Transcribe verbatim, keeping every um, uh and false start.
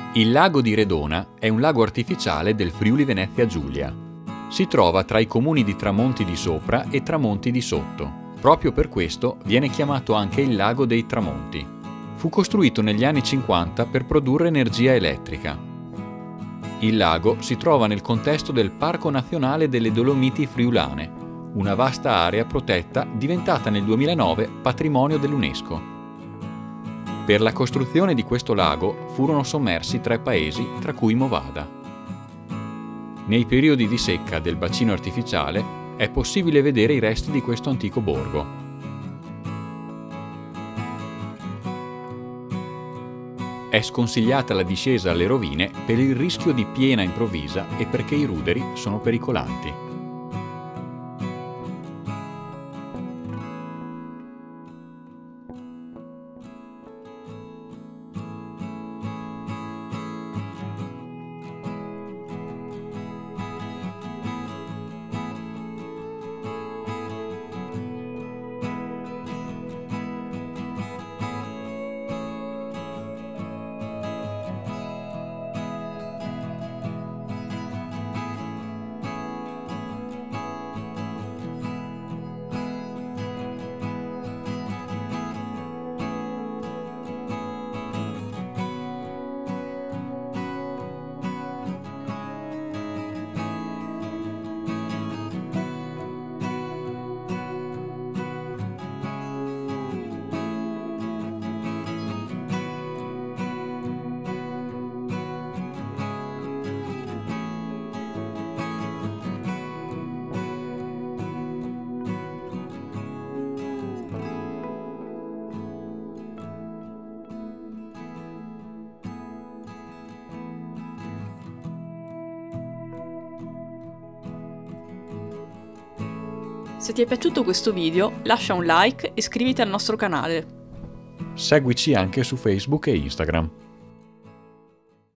Il lago di Redona è un lago artificiale del Friuli Venezia Giulia. Si trova tra i comuni di Tramonti di Sopra e Tramonti di Sotto. Proprio per questo viene chiamato anche il lago dei Tramonti. Fu costruito negli anni cinquanta per produrre energia elettrica. Il lago si trova nel contesto del Parco Nazionale delle Dolomiti Friulane, una vasta area protetta diventata nel duemilanove patrimonio dell'UNESCO. Per la costruzione di questo lago furono sommersi tre paesi, tra cui Movada. Nei periodi di secca del bacino artificiale è possibile vedere i resti di questo antico borgo. È sconsigliata la discesa alle rovine per il rischio di piena improvvisa e perché i ruderi sono pericolanti. Se ti è piaciuto questo video, lascia un like e iscriviti al nostro canale. Seguici anche su Facebook e Instagram.